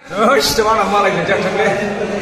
Mana malah kerja cakap.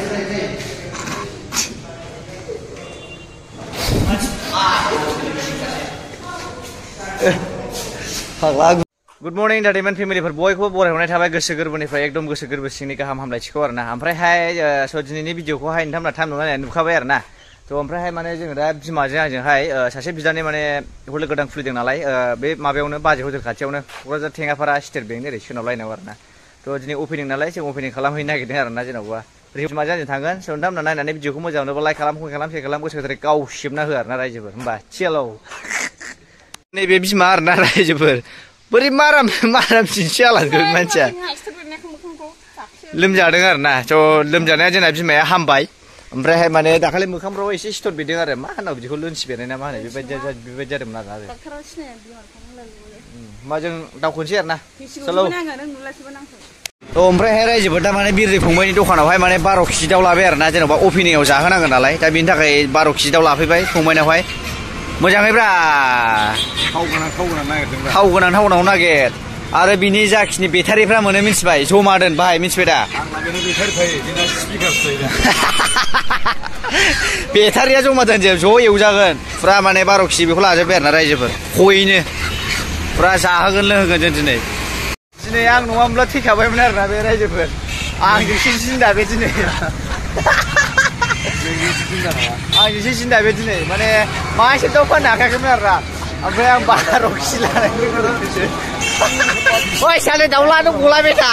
Good morning, Entertainment family. For boy ko boray honai thabai goso gorboniफ्राय एकदम गोसो गोरबो सिंनि गाहाम हामलायथिखौ आरोना ओमफ्रायहाय दिनैनि भिडिअखौहाय नोंथांमोना टाइम नुनानै नुखाबाय आरोना थ' ओमफ्रायहाय माने जोङो दा बिमाजों आंजोंहाय सासे बिदानि माने हटेल गोदान खुलिदों नालाय बे माबायावनो बाजै हटेल खाथियावनो क'क्राझार टेङापारा स्टेट बेंक ओरै सोनाबलायनायाव आरोना थ' दिनै अपेनिं नालाय जों अपेनिं खालामहैनो नागिरदों आरोना जेन'बा बिमाजों आंजों थांगोन स' नोंथांमोना नायनानै भिडिअखौ मोजां मोनोबा लाइक खालाम कमेन्ट खालाम शेयार खालाम गोसो गोथारै गावसिबना हो आरोना रायजोफोर होमबा थियालौ नैबे बिमा आरोना रायजोफोर बोरै मारामसिनसो जालांगोन मानसिया लोमजादों आरोना थ' लोमजानाया जोंना बिमाया हामबाय ओमफ्रायहाय माने दाखालि मोखांफ्राव एसे सिथर बेरदों आरो मा होनाव बिदिखौ लोनसि बेरनाय ना मा होनो बेबायदि जादोंमोन आरोना होमबा जों दावखोनोसै आरोना चलो ओमफ्रायहाय रायजोफोर दा माने बिरदै फंबायनि दखानावहाय माने 12 केजि दाउ लाबाय आरोना जेन'बा अपेनिंआव जाहोनांगोन नालाय दा बेनि थाखाय 12 केजि दाउ लाफैबाय फंबायनावहाय मोजाङै ब्रा थाव गोनां नागिर आरो बिनि जाखिनि बेटारिफ्रा मोनो मिथिबाय जमा दोन बाहाय मिथिबाय दा बेटारिया जमा दोनजोब ज' एवजागोन फुरा माने 12 केजि बेखौ लाजोब्बाय आरोना रायजोफोर खयैनो फुरा जाहोगोन लोंहोगोन जों दिनै आं नङामोनब्ला थैखाबायमोन आरोना बे रायजोफोर आंजोंसो सिन्दा बे दिनै आंजोंसो सिन्दा बे दिनै माने मासे दाउ फाननो हाखायाखैमोन आरोना ओमफ्राय आं 12 केजि लानाय लोगो लोगोसो ओइ साले दाउलानो गला बेटा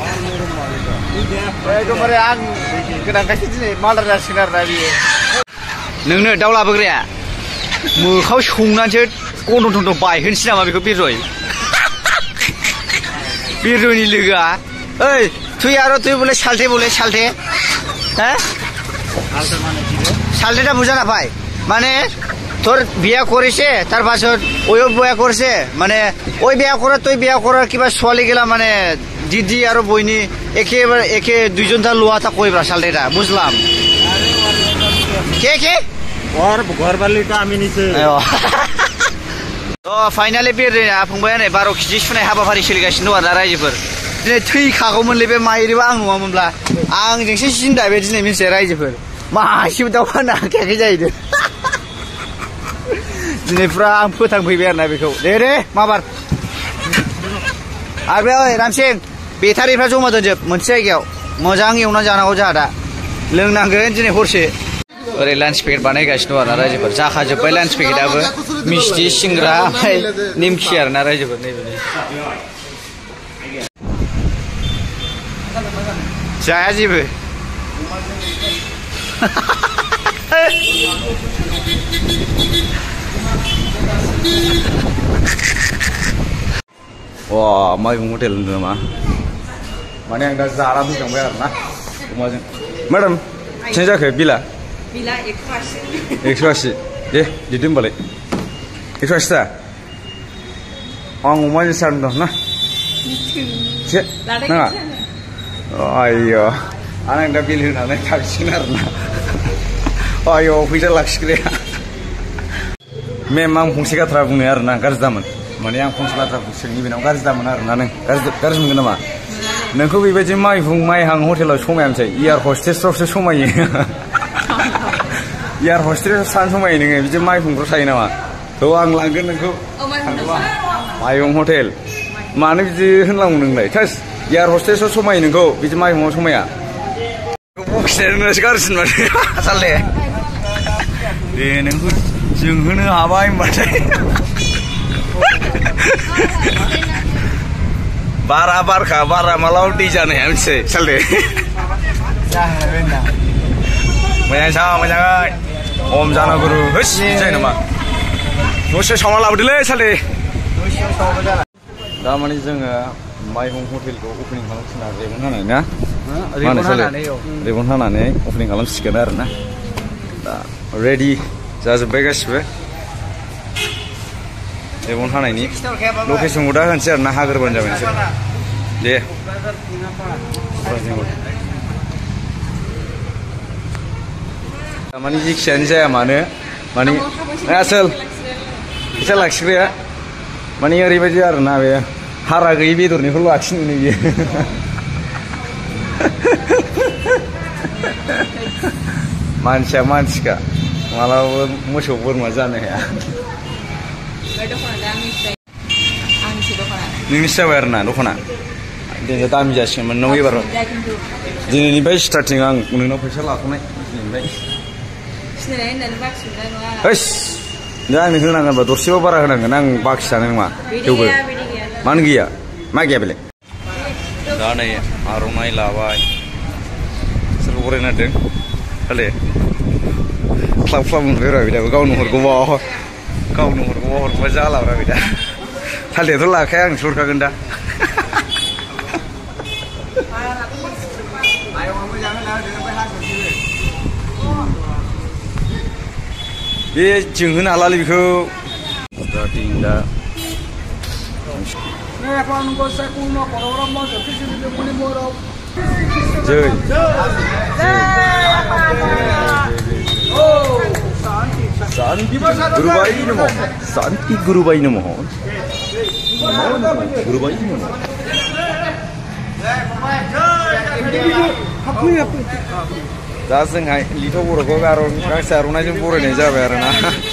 एकदमबारे आं गोनांखायसो दिनै मालार जासिगोन आरोना बियो नोंनो दाउ लाबोग्राया मोखाव संनानैसो गन्थं थन्थं बायहोनोसै नामा बेखौ बिरजयनि लोगोआ ओइ तुई आरो तुई बोले साल्टे हैं साल्टेটা বুঝা না ভাই মানে তোর বিয়া করেছে তার পাছত ওইও বিয়া করছে মানে ওই বিয়া করার তুই বিয়া করার কিবা ছোৱালী গেলা মানে দিদি আর বইনি একে দুইজন তা লোয়া তা কইব্রা সাল্টেটা বুঝলাম কে ওর ঘরবালিটা আমি নিছে थ' फाइनालि बेरदैया फंबाया नै 12 केजि सुनाय हाबाफारि सोलिगासिनो दं आरोना रायजोफोर दिनै थैखागौमोनलै बे माइरिबा आं नङामोनब्ला आंजोंसो सिन्दा बे दिनै मिथिबाय रायजोफोर मासेबो दाउ फाननो हाखायाखै जाहैदों दिनै फुरा आं फोथांफैबाय आरोना बेखौ दे माबार आरो बे ओइ रामसिं बेटारिफ्रा जमा दोनजोब मोनसे जायगायाव मोजां एवनानै जानांगौ जोंहा दा लोंनांगोन दिनै हरसे ओरै लान्च पेकेट बानायगासिनो दं आरोना रायजोफोर जाखाजोब्बाय लान्च पेकेटाबो मिस्टि सिंग्रा ओमफ्राय निमखि आरोना रायजोफोर नैबे जाया जेबो माइबं हटेल होनदों नामा माने आं दा जाना फैखांबाय आरोना अमाजों मेडाम बेसेबां जाखो बिला 180 दे दिदो होमबालाय 180 दा आं अमाजों सारदों ना नाङा आयौ आं दा बिल होनानै थांसिगोन आरोना आयौ फैसा लाखिग्राया मेम आं फंसे बाथ्रा बुंनो आरोना गाज्रि दामोन माने आं फंसे बाथ्राखौ सोंनि बेनाव गाज्रि दामोन आरोना नों गाज्रि मोनगोन नामा नोंखौ बेबायदि माइहां हटेलाव समायामोनसै एयार हस्टेसफ्रावसो समायो एयार हस्टेस सानो समायो नोङो बिदि माइहुंफ्राव थायो नामा थ' आं लांगोन नोंखौ माइहुं हटेल मानो बिदि होनलांगौ नोंलाय थास एयार हस्टेसाव समायो नोंखौ बिदि माइहुङाव समाया बखिनायनोसो गाज्रिसिन माथो साले दे नोंखौ जोंहोनो हाबाय होनबाथाय बारा बारखा बारा मालाबा दै जानो हाया मिथिबाय साले मोजाङै हम जानांगौ होस जायो नामा दसे सावना लाबोदोलै साले दा माने जोङो माइहुं हटेलखौ अपेनिं खालामसिगोन आरो रेबन हानानै ना रेबन हानानै अपेनिं खालामसिगोन आरोना दा रेडि जाजोब्बाय गासिबो रेबन हानायनि लकेसनखौ दा होनोसै आरोना हाग्रोबानो जाबाय नोंसोर दे माने जेखियानो जाया मानो माने आसोल फैसा लाखिग्राया माने ओरैबायदि आरोना बे हारा गैयै बेदरनिखौ लाखिनो बियो मानसिया मानसिखा मालाबाबो मोसौ बोरमा जानो हाया नोंनिसो जाबाय आरो ना दखाना दिनै दामि जासिगोन नों एबार दिनैनिफ्राय स्टार्टिं आं नोंनाव फैसा लाथ'नाय दिनैनिफ्राय दा आंनो होनांगोनबा दरसेबो बारा होनांगोन आं बाखि जानाय नङा थेवबो मानो गैया मा गैया बेलाय दा नै आर'नाइ लाबाय सोरखौ बरायनो नागिरदों खालि ख्लाब ख्लाब मोनबाय बिदाबो गावनो हरगौबा हरगौबा जालाब्रा बिदा थालियाथ' लाखाया आं हरखागोन दा बे जोंहोनो हालालै बेखौ दा जै शांति गुरुबाई नमः गुरुबाई नमः दा जोंहा लिथ' बर'खौ गांसे आर'नाइजों बरायनाय जाबाय आरो ना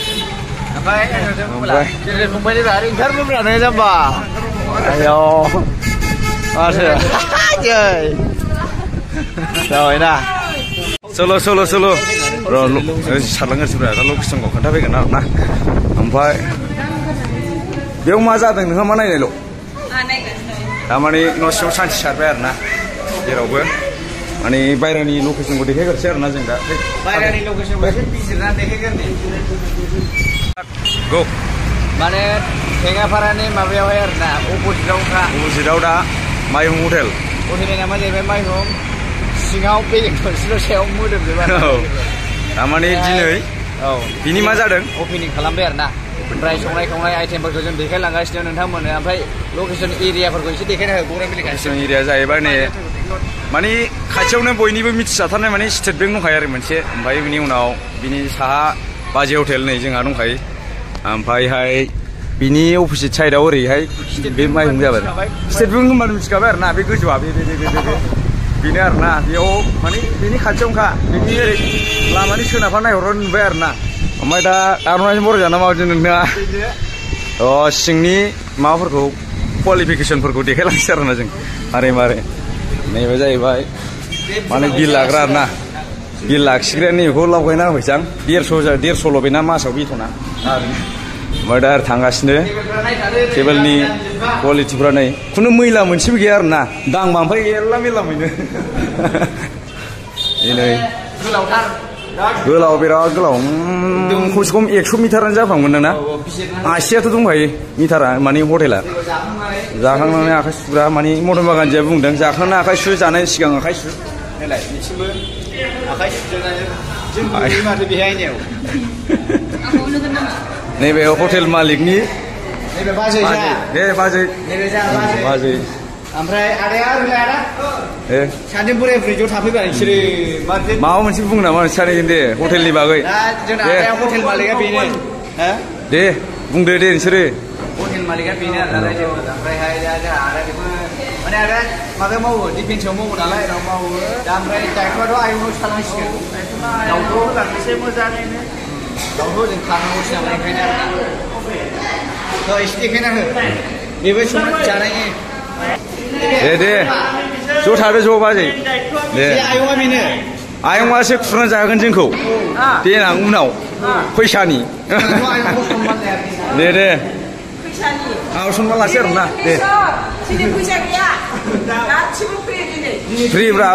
जाबायना चलो सारलांगासिनो दा लकेसनखौ खोन्थाफैगोन आरो ना ओमफ्राय बेयाव मा जादों नोंहा मा नायनायल' थारमाने न' सिङाव सानसे सारबाय आरो ना जेरावबो माने बायरानि लकेसनखौ देखायग्रोसै आरो ना जों दा बायरानि लकेसनखौ एसे बिजिरनानै देखायग्रोनि गौ माने थेङापारानि माबायावहाय आरो ना अपोजिटआव दा माइहुं हटेलनि नामा जाहैबाय माइहुं सिङाव बेलेग थोरसिल' सायाव मोदोमजोबो थारमाने दिनै बिनि मा जादों अपेनिं खालामबाय आरो ना ओमफ्राय संनाय खावनाय आइटेमफोरखौ जों देखायलांगासिनो नोंथांमोननो ओमफ्राय लकेसन एरियाफोरखौ एसे देखायना हो गौरां बिलिखा लकेसन एरिया जाहैबाय नै माने खाथियावनो बयनिबो मिथिजाथारनाय माने स्टेट बेंक दंखायो आरो मोनसे ओमफ्राय बिनि उनाव बिनि साहा बाजै हटेल नै जोंहा दंखायो ओमफ्रायहाय बिनि अपोजिट साइडआव ओरैहाय बे माइहुं जाबाय स्टेट बेंक होनबानो मिथिखाबाय आरो ना बे गोजौआ बेनो आरो ना बेयाव माने बेनि खाथियावनोखा बेनि ओरै लामानि सोनाबहा नायहरनो नुबाय आरो ना ओमफ्राय दा आर'नाइजों बरायजाना माबायदि नोंथाङा सिंनि माबाफोरखौ क्वालिफिकेसनफोरखौ देखायलांसै आरो ना जों मारै नैबे जाहैबाय माने बिल लाग्रा आरो ना बिल लाखिग्राया नैबेखौ लावगायना होफैसां 150 बेना मासाव बेथना ओमफ्राय दा आरो थांगासिनो टेबोलनि क्वालिटिफ्रा नै खुनु मैला मोनसेबो गैया आरो ना दांबा ओमफ्राय एरला मेरला मोनो नै गोलाव बिराद गोलाव खमसे खम 100 मिटारानो जाफ्रामगोन नोंना आसियाथ' दंखायो मिटारा माने हटेला जाखांनानै आखाइ सुग्रा माने महात्मा गान्धीया बुंदों जाखांनानै आखाइ सु जानायनि सिगां आखाइ सु नायलाय बिथिंबो आखाइ सुजानानै माथो बेहाय नैबे हटेल मालिकनि नैबे बाजै बाजै ओमफ्राय आदाया रोंलायाना सानैजों बोराय बुरै ज' थाफैबाय नोंसोरो माबा मोनसे बुङो नामा सानैजों दे हटेलनि बागै जोंना आदाया हटेल मालिकआ बेनो दे बुंदो दे नोंसोरो हटेल मालिकआ बेनो आरो नालाय ओमफ्रायहाय दा जोंहा आदा बेखौ माने आदा माबायाव मावो डिफेन्सआव मावो नालाय राव मावो दा ओमफ्राय दायथ'आथ' आयंनाव थानांसिगोन दाउखौ होलांनोसै मोजाङैनो दाउखौ जों खानांगौसो नालाय ओंखायनो आरो एसे देखायना हो बेबो संनानै जानायनि दे ज' थादो ज' बाजै दे आयंआ बेनो आयंआसो खुरना जागोन जोंखौ देनां उनाव फैसानि दे सनमान लासै आरो ना दे फ्रिब्रा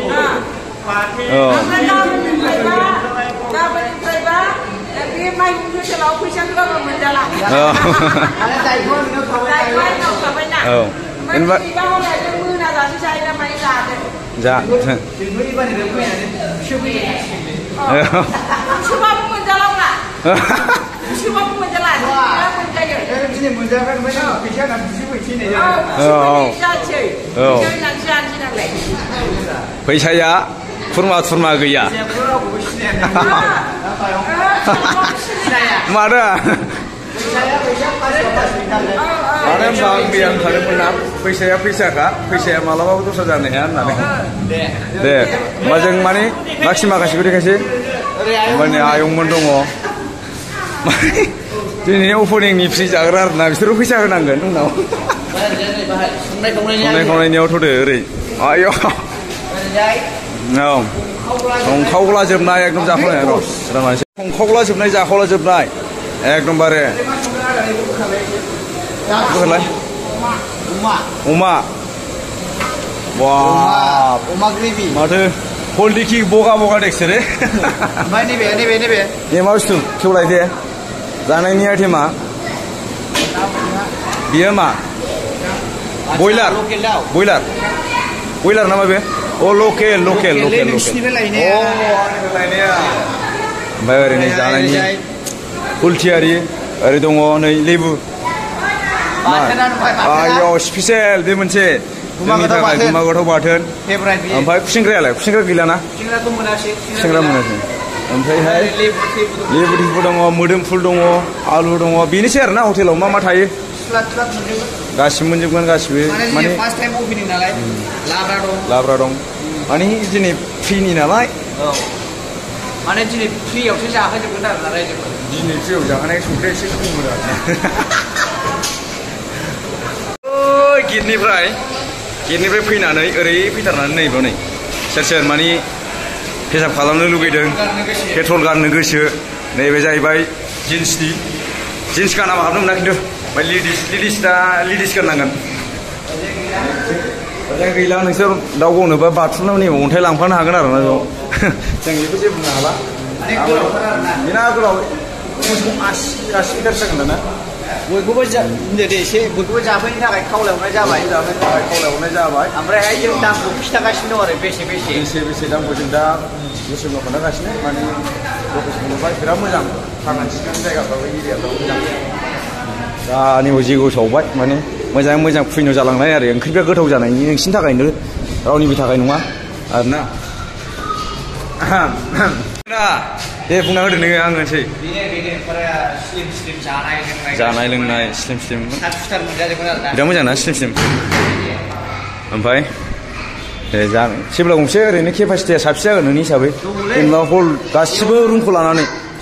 फैसाया खुरमा गैया मानो मानो होनबा आं दैयां थादोंमोन ना फैसाया फैसाखा फैसाया मालाबाबो दस्रा जानो हाया होननानै दे होमबा जों माने माखासेखौ देखायसै ओमफ्राय नै आयंमोन दङ दिनै अपेनिंनि फ्रि जाग्रा आरोना बिसोरबो फैसा होनांगोन उनाव संनाय खावनायनियाव थ'दो ओरै आय' औ संखावला जोबनाय एकदम जाखावनाय र' संखावला जोबनाय जाखावला जोबनाय एकदमबारे होलाय अमा बाब अमा ग्रेभि माथो हल्दिखि बगा बगा देख्सोरे ओमफ्राय नैबे बे मा बुस्थु खेवलाय दे जानायनि आइटेमा बियो मा बयलार नामा बे अ लकेल ओमफ्राय ओरैनो जानायनि फुलथियारि ओरै दङ नै लेबु आयौ स्पेसियेल बे मोनसे जोंनि थाखाय गुमा गोथाव बाथोन ओमफ्राय खुसेंग्रायालाय खुसेंग्रा गैलाना खुसेंग्रा मोनासै ओमफ्रायहाय लेबु टिबु दङ मोदोमफुल दङ आलु दङ बेनोसै आरोना हटेलाव मा थायो गासिबो मोनजोबगोन गासिबो माने लाब्रा दं माने दिनै फ्रिनि नालाय माने दिनै फ्रियावसो जाहोजोबगोन आरोना रायजोफोर दिनै फ्रियाव जाहोनाय संख्रिया एसे खममोन आरोना गेटनिफ्राय फैनानै ओरै फैथारनानै नैबाव नै सेर माने पेसाब खालामनो लुगैदों पेट्रल गाननो गोसो नैबे जाहैबाय जिन्स गानाबा हाबनो मोना खिन्थु ओमफ्राय लेडिस गाननांगोन मोजां गैला नोंसोर दाउ गावनोबा बाथुमनाव नैबे अन्थाइ लांफानो हागोन आरोना बेयाव जों बेखौ जेबो बुंनो हाला बेना गोलाव मोसौ आसि गारसि जागोन दाना बयखौबो जाफैनो थाखाय खावलायहरनाय जाबाय ओमफ्रायहाय जों दामखौ खिथागासिनो दं आरो बेसे दामखौ जों दा गोसोआव खोन्थागासिनो माने लकेसननिफ्राय बिराद मोजां थांनानै थिखांनाय जायगाफ्राबो एरियाफ्राबो मोजां दा नैबाव जेगो सावबाय माने मोजां फुइनो जालांनाय आरो ओंख्रिफ्रा गोथाव जानायनि नोंसिनि थाखायनो रावनिबो थाखाय नङा आरोना दे बुंना होदो नोङो आं होनसै जानाय लोंनाय स्लिम बिराद मोजां ना स्लिम ओमफ्राय जेब्ला गंसे ओरैनो केपासिटिया साबसिन जागोन नोंनि हिसाबै जेनेबा हल गासिबो रुमखौ लानानै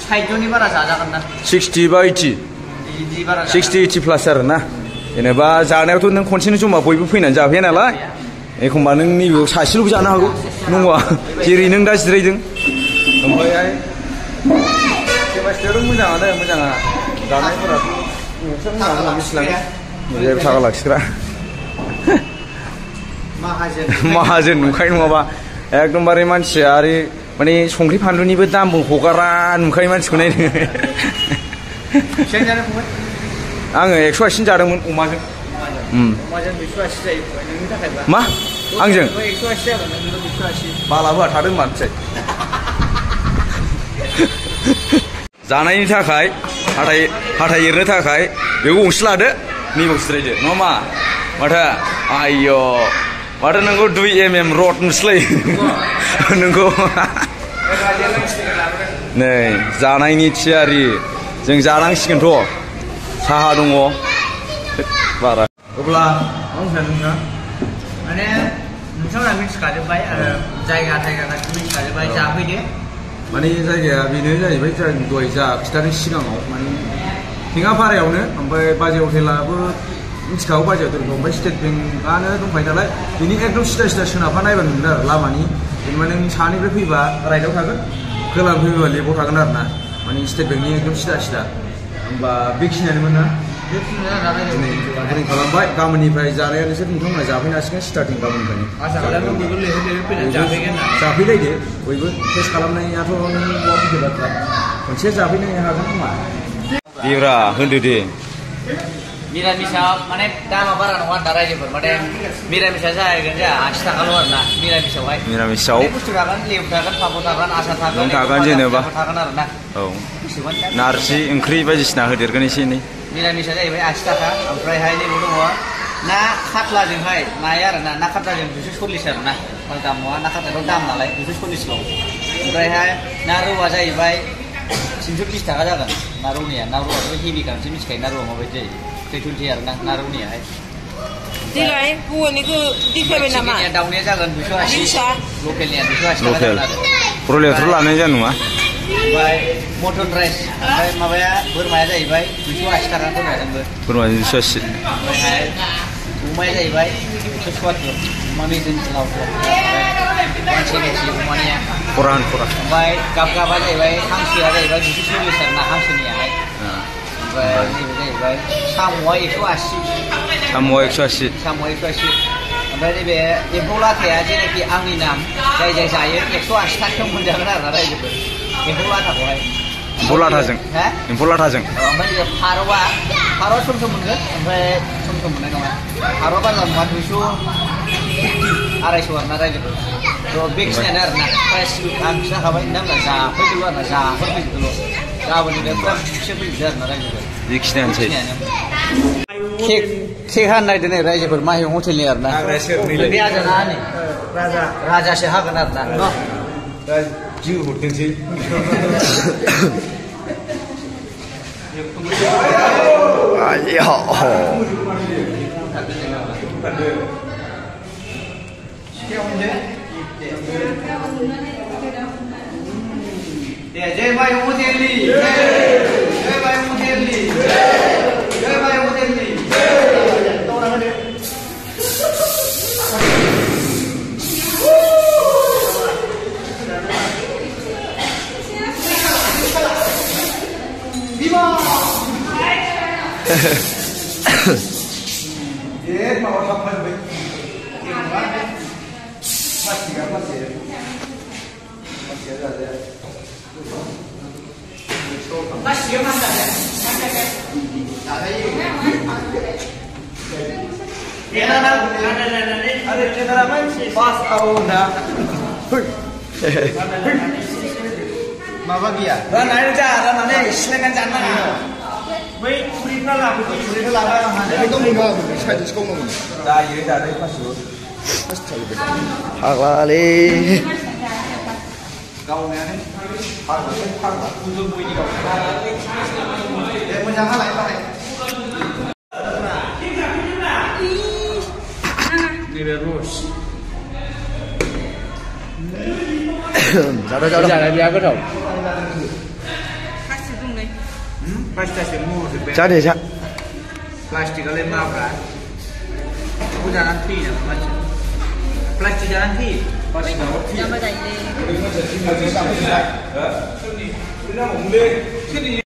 60 बा 80 प्लास आरोना जेनेबा जानायावथ' नों खनसेनो जमा बयबो फैनानै जाफैया नालाय एखमबा नों नैबेयाव सासेल'बो जानो हागौ नङा जेरै नों दा जिरायदों ओमफ्रायहाय केपासिटियाथ' मोजाङा जानायफोराथ' नोंसोर मोजां मिथिलाङो जेबो थाखा लाखिग्रा माहाजोन नुखायो नङाबा एकदमबारे मानसिया आरो माने संख्रि फानलुनिबो दामबो हगारा नुखायो मानसिखौ नायनो आङो 180 जादोंमोन अमाजों मा आंजों बालाबो थादों मानसि जानायनि थाखाय हाथाय एरनो थाखाय बेखौ गंसे लादो नैबाव जिरायदो नङा मा माथो आयौ माथो नोंखौ 2 mm रड नुस्लायो नोंखौ नै जानायनि थियारि जों जानांसिगोनथ' साहा दङ बारा अब्ला मा बुंनो नोंथाङा माने नोंथांमोना मिथिखाजोब्बाय आरो जायगा गासिबो मिथिखाजोब्बाय जाफैदो माने जायगाया बेनो जाहैबाय जों दहाय जा खिथानि सिगाङाव माने टेङापारायावनो ओमफ्राय बाजै हटेलाबो मिथिखागौ बाजै हटेलखौ ओमफ्राय स्टेट बेंकआनो दंखायो नालाय बेनि एकदम सिदा सोनाबहा नायबानो मोनो आरो लामानि जेनेबा नों सानिफ्राय फैबा राइटआव थागोन खोलानिफ्राय फैबा लेफ्टआव थागोन आरो ना माने स्टेट बेंकनि एकदम सिदा होमबा बेखिनियानोमोन ना दिनै ओरै खालामबाय गाबोननिफ्राय जानाया नोंथांमोना जाफैनो हासिगोन स्टार्टिं गाबोननिफ्रायनो जाफैलायदो बयबो टेस्ट खालामनायाथ' नों बहा फैदो बाथ्रा खनसे जाफैनो हागोन खोमा देब्रा होनदो दे मिरामिसा माने दामा बारा नङा दा रायजोफोर माने मिरामिसा जाहैगोन जोंहा 80 थाखाल' आरोना मिरामिसाव बुस्थु थागोन लेबु थागोन पापड़ थागोन आसार थागोन जेनेबा थागोन आरोना औ नारजि ओंख्रि बायदिसिना होदेरगोन एसे एनै मिरामिसा जाहैबाय 80 थाखा ओमफ्रायहाय नैबाव दङ ना खाथलाजोंहाय नाया आरोना ना खाथलाजों 240 आरोना बारा दाम नङा ना खाथलायाथ' दाम नालाय 240 ओमफ्रायहाय ना रौआ जाहैबाय 320 थाखा जागोन ना रौआथ' हेभि गानसो मिथिखायो ना रौआ माबायदि जायो 320 आरोना ना रौनियाहाय देलाय बर'निखौ देखायबाय नामा दाउनिया जागोन 280 लकेलनिया 280 लकेल ब्रयलारथ' लानाय जानाय नङा ओमफ्राय मटन राइस ओमफ्राय माबाया बोरमाया जाहैबाय 280 थाखा बोरमाजोंबो बोरमाजों 280 ओमफ्रायहाय अमाया जाहैबाय 170 अमा मेजेम लाव मोनसे केजि अमानिया खरा ओमफ्राय गाबा जाहैबाय हांसोआ जाहैबाय 240 आरोना हांसोनियाहाय ओमफ्राय नैबे जाहैबाय साम'आ 180 साम'आ 180 ओमफ्राय नैबे एम्फौ लाथाया जेनाखि आंनि नाम जाय जायो 180 थाखायाव मोनजागोन आरोना रायजोफोर एम्फौ लाथाखौहाय एम्फौ लाथाजों ओमफ्राय नैबे फारौआ सम मोनगोन ओमफ्राय सम मोननाय नङा फारौआ बारा नङा 250 250 आरोना रायजोफोर थ' बेखिनियानो आरोना प्राइस आं खिन्थाखाबाय नोंथांमोना जाफैजोबो आरोना जाफैजोबोल' गाबोननिफ्राय फुरा फिसोफैजोबो आरोना रायजोफोर बेखिनियानोसै केक हानो नागिरदों नै रायजोफोर माहिं हटेलनि आरोना बे आजाना नै राजासो हागोन आरोना दा जिउ हरथोंसै जय माहिं हटेलनि जय माहिं हटेलनि जय माहिं हटेलनि माबा गैया राननानै जा राननानै सिलायनानै जानो नाङा बै खुरिफ्रा लाबाय जायो जादों फाग्लालै गावनायानो फाग्ला मोजां हालाय बाहाय नैबे रस जानाय बिराद गोथाव जादे जा प्लास्टिकआलाय माब्रा बेखौ जानानै थैयो नामा मानसिया प्लास्टिक जानानै थैयो प्लास्टिकआव थैयो